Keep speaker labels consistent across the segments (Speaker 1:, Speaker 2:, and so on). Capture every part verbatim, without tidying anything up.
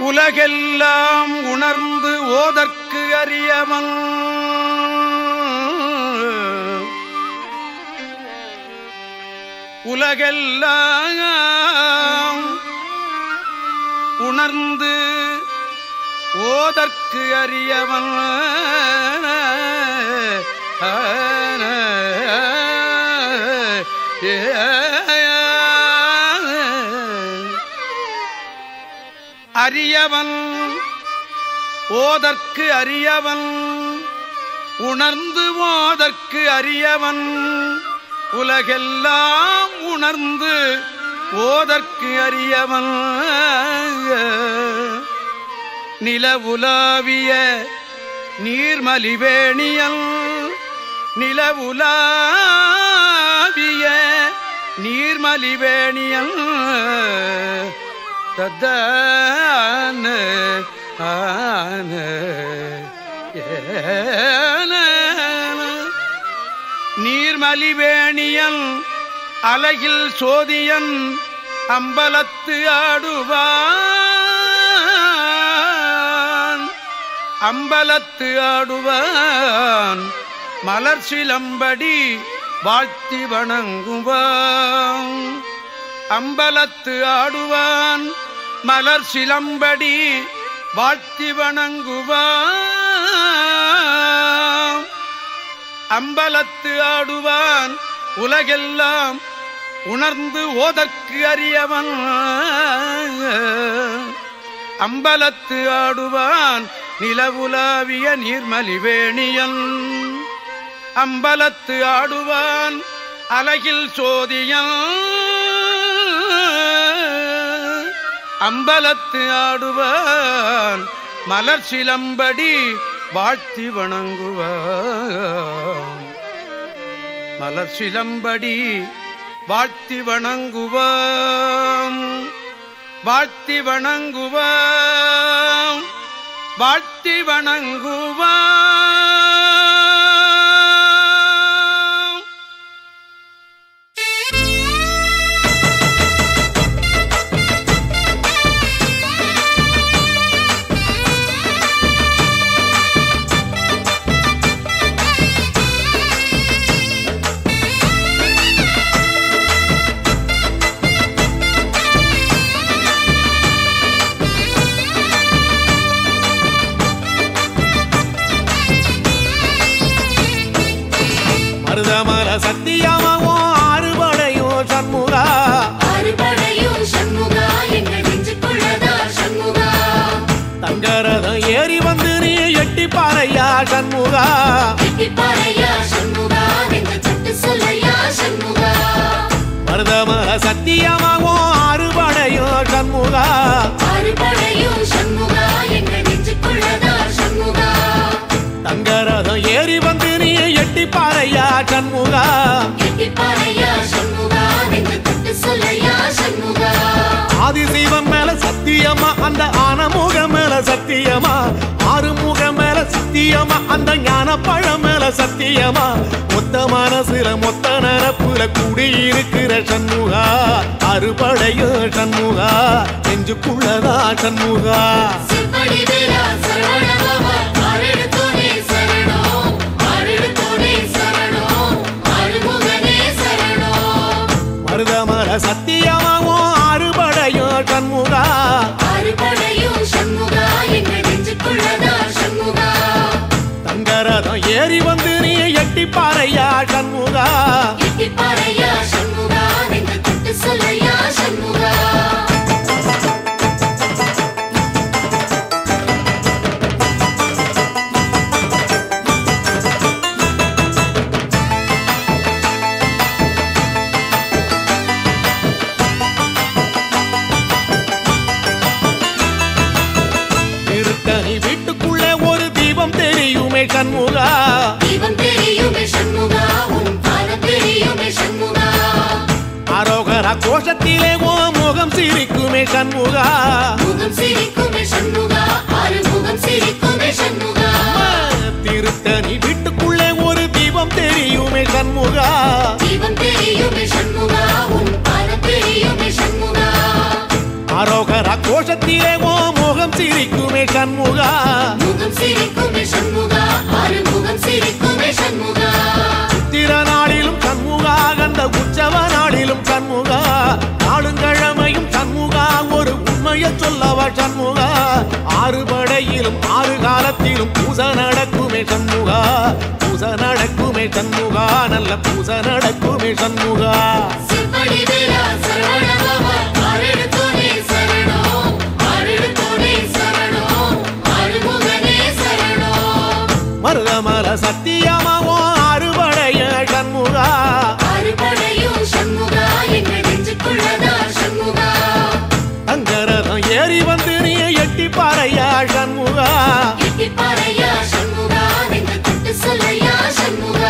Speaker 1: உலகெல்லாம் உணர்ந்து ஓதற்கு அறியவன் உலகெல்லாம் உணர்ந்து ஓதற்கு அறியவன் அறியவன் ஓதற்கு அறியவன் உணர்ந்து ஓதற்கு அறியவன் உலகெல்லாம் உணர்ந்து ஓதற்கு அறியவன் நிலவுலாவிய நீர்மலிவேணியன் நிலவுலாவிய நீர்மலிவேணியன் தத்தான ஆன நீர்மலிவேணியன் அலகில் சோதியன் அம்பலத்து ஆடுவான் அம்பலத்து ஆடுவான் மலர் சிலம்படி வாழ்த்தி வணங்குவான் அம்பலத்து ஆடுவான் மலர் சிலம்படி வாழ்த்தி வணங்குவான் அம்பலத்து ஆடுவான் உலகெல்லாம் உணர்ந்து ஓதற்கு அறியவன் அம்பலத்து ஆடுவான் நிலவுலாவிய நீர்மலிவேணியன் அம்பலத்து ஆடுவான் அலகில் சோதியன் அம்பலத்து ஆடுவான் மலர் சிலம்படி வாழ்த்தி வணங்குவான் மலர் சிலம்படி வாழ்த்தி வணங்குவான் வாழ்த்தி வணங்குவான் வாழ்த்தி வணங்குவான்
Speaker 2: மருதமர சத்தியமாவோ ஆறுபடையோ சண்முகா
Speaker 3: ஆறுபடையோ சண்முகா எங்கள் நெஞ்சுக்குள்ளதா சண்முகா
Speaker 2: தங்கரதம் ஏறி வந்து நீ எட்டி பாறையா சண்முகா
Speaker 3: எட்டி பாறையா சண்முகா நெஞ்சு தொட்டு சொல்லையா சண்முகா
Speaker 2: மருதமர சத்தியமாவோ ஆறுபடையோ சண்முகா
Speaker 3: ஆறுபடையோ சண்முகா எங்கள் நெஞ்சுக்குள்ளதா சண்முகா
Speaker 2: தங்கரதம் ஏறி வந்து நீ எட்டி பாறையா சண்முகா
Speaker 3: எட்டி பாறையா சண்முகா நெஞ்சு தொட்டு சொல்லையா சண்முகா
Speaker 2: ஆதிசைவம் மேல சத்தியமா அந்த ஆனமுகம் மேல சத்தியமா ஆறுமுக மேல சத்தியமா அந்த ஞான பழம் மேல சத்தியமா மொத்த மனசுல மொத்த நரப்புல குடியிருக்கிற சண்முகா அறுபடையோ சண்முகா நெஞ்சுக்குள்ளதா சண்முகா
Speaker 3: சிற்படி வீரா சரவண பாபா ஆரெடுத்தோனே சரணம் ஆரெடுத்தோனே சரணம் ஆறுமுகனே சரணம்
Speaker 2: மருதமர சத்தியமாவோ ஆறுபடையோ சண்முகா
Speaker 3: ஆறுபடையோ சண்முகா எங்கள் நெஞ்சுக்குள்ளதா சண்முகா
Speaker 2: தங்கரதம் ஏறி வந்து நீ எட்டி பாறையா சண்முகா
Speaker 3: எட்டி பாறையா சண்முகா நெஞ்சு தொட்டு சொல்லையா சண்முகா
Speaker 2: வீட்டுக்குள்ளே ஒரு தீபம் தெரியுமே சண்முகா
Speaker 3: தீபம் தெரியுமே சண்முகா உன் பாதம் தெரியுமே சண்முகா
Speaker 2: அரோகரா கோஷத்திலே ஓ முகம் சிரிக்குமே சண்முகா
Speaker 3: முகம் சிரிக்குமே சண்முகா ஆறு முகம் சிரிக்குமே சண்முகா
Speaker 2: திருத்தணி வீட்டுக்குள்ளே ஒரு தீபம் தெரியுமே சண்முகா
Speaker 3: தீபம் தெரியுமே சண்முகா உன் பாதம் தெரியுமே சண்முகா
Speaker 2: அரோகரா கோஷத்திலே ஓ முகம் சண்முகா
Speaker 3: முகம் சிரிக்குமே சண்முகா ஆறுமுகம் சிரிக்குமே சண்முகா
Speaker 2: சித்திர நாளிலும் சண்முகா கந்த உற்சவ நாளிலும் சண்முகா நாளுங்கிழமையும் சண்முகா ஒரு உண்மையை சொல்லவா சண்முகா ஆறு படையிலும் ஆறு காலத்திலும் பூசை நடக்குமே சண்முகா பூசை நடக்குமே சண்முகா நல்ல பூசை நடக்குமே சண்முகா
Speaker 3: சிற்படி வேலா சரவண பவா ஆறெடுத்தோனே சரணம் ஆறெடுத்தோனே சரணம் ஆறுமுகனே சரணம்
Speaker 2: மருதமல சத்தியமாவோ ஆறுபடைய சண்முகா
Speaker 3: ஆறுபடையும் சண்முகா எங்க நெஞ்சுக்குள்ளதா சண்முகா
Speaker 2: அங்கரதம் ஏறி வந்து நீ எட்டி பாறையா சண்முகா
Speaker 3: எட்டி பாறையா சண்முகா நெஞ்சு தொட்டு சொல்லையா சண்முகா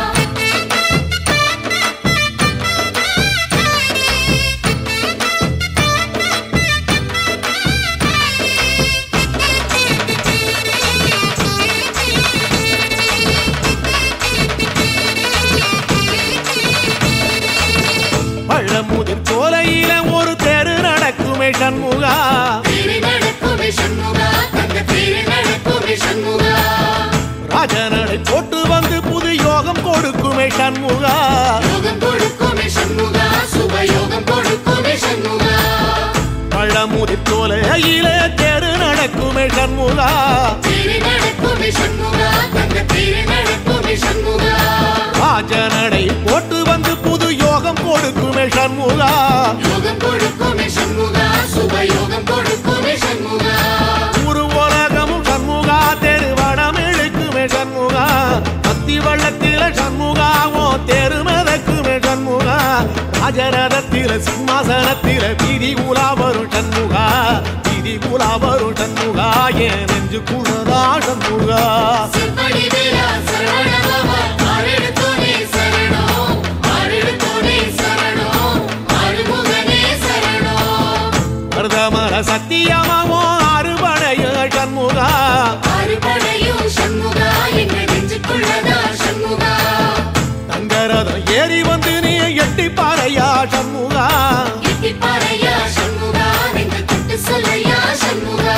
Speaker 2: பழமுதிர் சோலையில ஒரு தெரு நடக்குமே சண்முகா
Speaker 3: தேரு நடக்குமே சண்முகா தங்க தேரு நடக்குமே சண்முகா
Speaker 2: ராஜனடை போட்டு வந்து புது யோகம் கொடுக்குமே சண்முகா
Speaker 3: யோகம் கொடுக்குமே சண்முகா சுப யோகம் கொடுக்குமே சண்முகா
Speaker 2: பழமுதிர் சோலையில தெரு நடக்குமே சண்முகா
Speaker 3: தேரு நடக்குமே சண்முகா தங்க தேரு நடக்குமே சண்முகா
Speaker 2: ராஜனடை போட்டு வந்து புது யோகம் கொடுக்குமே சண்முகா
Speaker 3: யோகம் கொடுக்குமே சண்முகா சுப யோகம் கொடுக்குமே சண்முகா
Speaker 2: ஒரு உலகமும் சண்முகா தெரு வடம் இழுக்குமே சண்முகா பத்தி வள்ளத்தில சண்முகாவோ தெரு மதக்குமே சண்முகா ராஜரதத்தில சிம்மாசனத்தில வீதி உலா வரும் சண்முகா வீதி உலா வரும் சண்முகா என் நெஞ்சு குளதா சண்முகா
Speaker 3: சிற்படி வேலா சரவண பவா ஆறெடுத்தோனே சரணம் ஆறெடுத்தோனே சரணம் ஆறுமுகனே சரணம்
Speaker 2: மருதமர சத்தியமாவோ ஆறுபடைய சண்முகா
Speaker 3: ஆறுபடையும் சண்முகா எங்க நெஞ்சுக்குள்ளதா சண்முகா
Speaker 2: தங்கரதம் ஏறி வந்து நீ எட்டி பாறையா சண்முகா
Speaker 3: எட்டி பாறையா சண்முகா நெஞ்சு தொட்டு சொல்லையா சண்முகா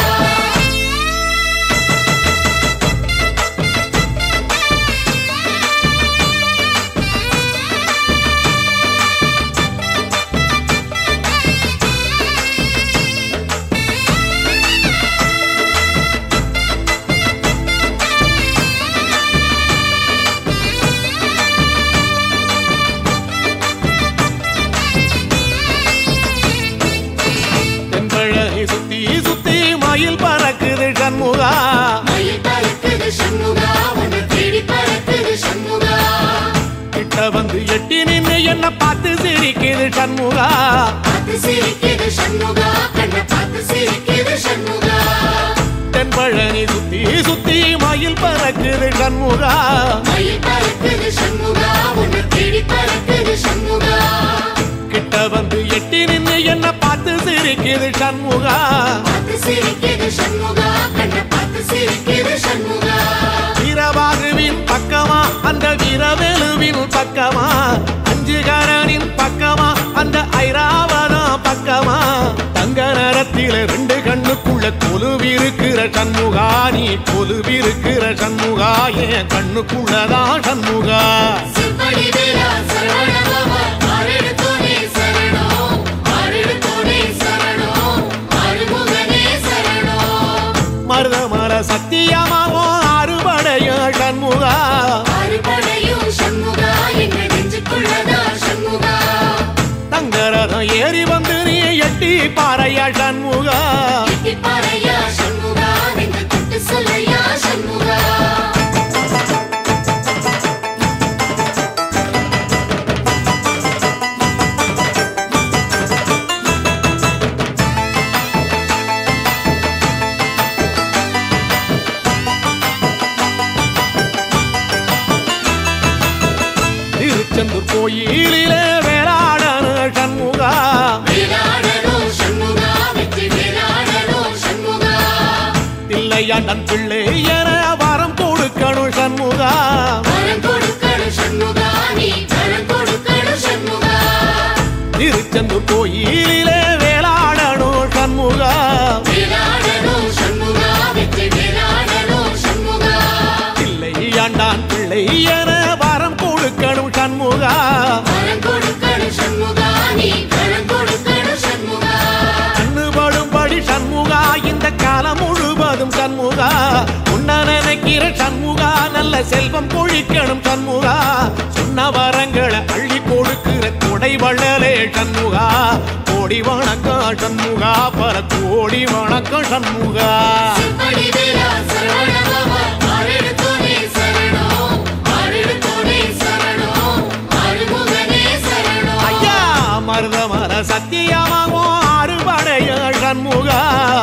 Speaker 2: தென்பழகி சுத்தி சுத்தி மயில் பறக்குது சண்முகா
Speaker 3: மயில் பறக்குது சண்முகா உன்னை தேடி பறக்குது சண்முகா
Speaker 2: கிட்ட வந்து எட்டி நின்னு என்ன பார்த்து சிரிக்குது சண்முகா
Speaker 3: பார்த்து சிரிக்குது சண்முகா கண்ணை பார்த்து சிரிக்குது சண்முகா
Speaker 2: தென்பழனி சுத்தி சுத்தி மயில் பறக்குது சண்முகா
Speaker 3: மயில் பறக்குது சண்முகா உன்னை தேடி பறக்குது சண்முகா
Speaker 2: கிட்ட வந்து எட்டி நின்னு என்ன பார்த்து சிரிக்குது சண்முகா
Speaker 3: பார்த்து சிரிக்குது சண்முகா கண்ணை பார்த்து சிரிக்குது சண்முகா
Speaker 2: வீரபாகுவின் பக்கமா அந்த வீரவேலுவின் பக்கமா அஞ்சுகரனின் பக்கமா அந்த ஐராவதம் பக்கமா தங்க நரத்தில ரெண்டு கண்ணுக்குள்ள கொலுவிருக்கிற சண்முகா நீ கொலுவிருக்கிற சண்முகா என் கண்ணுக்குள்ளதான் சண்முகா
Speaker 3: சிற்படி வேலா சரவண பவா ஆறெடுத்தோனே சரணம் ஆறெடுத்தோனே சரணம் ஆறுமுகனே சரணம்
Speaker 2: மருதமர சத்தியமாவோ ஆறுபடைய சண்முகா
Speaker 3: ஆறுபடையும் சண்முகா எங்க நெஞ்சுக்குள்ளதா சண்முகா
Speaker 2: தங்கரதம் ஏறி வந்து நீ எட்டி பாறையா சண்முகா
Speaker 3: எட்டி பாறையா சண்முகா நெஞ்சு தொட்டு சொல்லையா சண்முகா
Speaker 2: திருச்செந்தூர் கோயிலிலே வேளாடன சண்முகா
Speaker 3: வேலாடணும் சண்முகா வெற்றி வேலாடணும் சண்முகா
Speaker 2: தில்லையாண்டன் பிள்ளை என வரம் கொடுக்கணும் சண்முகா
Speaker 3: வரம் கொடுக்கணும் சண்முகா நீ வரம் கொடுக்கணும் சண்முகா
Speaker 2: திருச்செந்தூர் கோயிலிலே வேளாடணும் சண்முகா
Speaker 3: வேலாடணும் சண்முகா வெற்றி
Speaker 2: செல்வம் கொழிக்கணும் சண்முகா சொன்ன வரங்களை அள்ளி கொடுக்கிற கொடை வள்ளலே சண்முகா கோடி வணக்கம் சண்முகா பல கோடி வணக்கம் சண்முகா ஐயா மருதமர சத்தியமாகும் அறுபடைய சண்முகா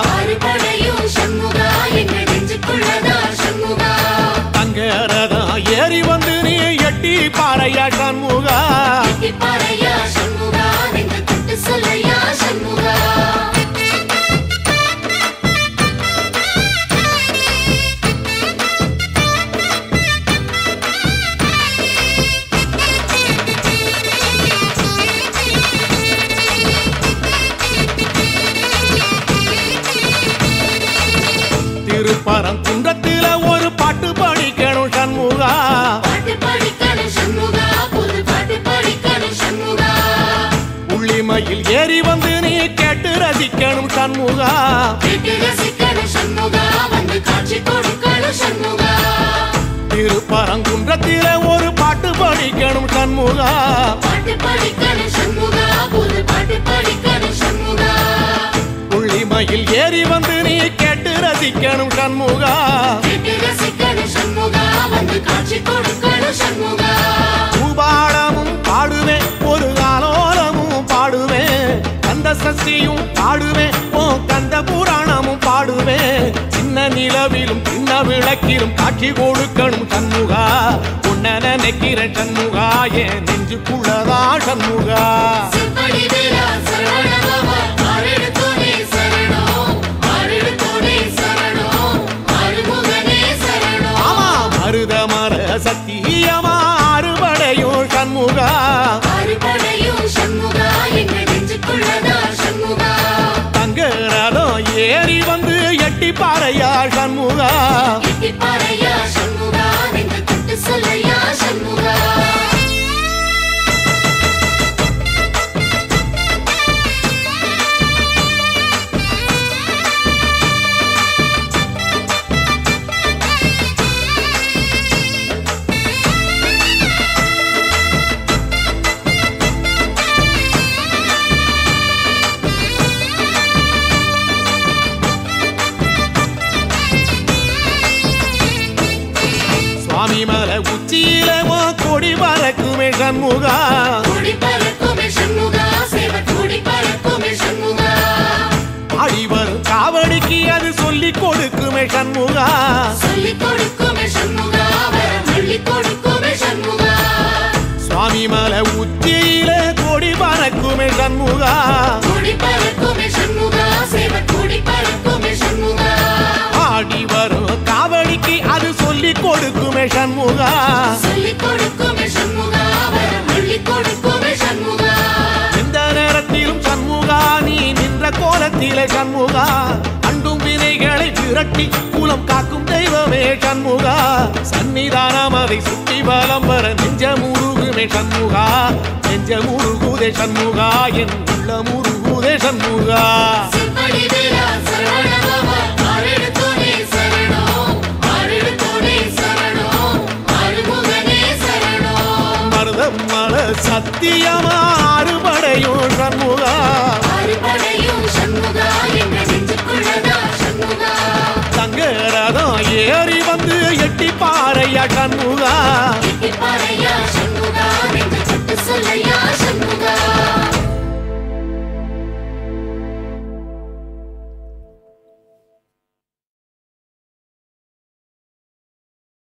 Speaker 2: தங்கரதா ஏறி வந்து நீ எட்டி பாறையா சண்முகா திருப்பரம் குன்றத்தில ஒரு பாட்டு படிக்கணும் சண்முகா உள்ளிமையில் ஏறி வந்து நீ கேட்டு ரசிக்கணும் சண்முகா திருப்பரங்குன்றத்தில ஒரு பாட்டு படிக்கணும் சண்முகா உள்ளிமையில் ஏறி வந்து நீ கேட்டு ரசிக்கணும் சண்முகா பூபாடமும் பாடுவேன் ஒரு ஆலோலமும் பாடுவேன் கந்த சஷ்டியும் பாடுவேன் ஓ கந்த புராணமும் பாடுவேன் சின்ன நிலவிலும் சின்ன விளக்கிலும் காட்சி கொடுக்கணும் சண்முகா உன்ன நினைக்கிற சண்முகா என் நெஞ்சுக்குள்ளதா சண்முகா மருதமர சத்தியமா அறுபடையோ சண்முகா தங்கரதோ ஏறி வந்து எட்டி பாறையா சண்முகா சுவாமி மலை உச்சியில கொடி பறக்குமே சண்முகா ஆடி வரும் காவடிக்கு அது சொல்லி கொடுக்குமே சண்முகா சுவாமி மலை உச்சியில கொடி பறக்குமே சண்முகா ஆடி வரும் காவடிக்கு அது சொல்லி கொடுக்குமே சண்முகா எந்த நேரத்திலும் சண்முகா நீ நின்ற கோலத்திலே சண்முகா அண்டும் வினைகளை விரட்டி குலம் காக்கும் தெய்வமே சண்முகா சன்னிதானம் அதை சுற்றி பலம் வர நெஞ்ச முருகுமே சண்முகா நெஞ்ச முருகுதே சண்முகா என் உள்ள முருகுதே சண்முகா மருதமர சத்தியமா அறுபடையோ சண்முகா தங்கரதம் ஏறி வந்து எட்டி பாறையா சண்முகா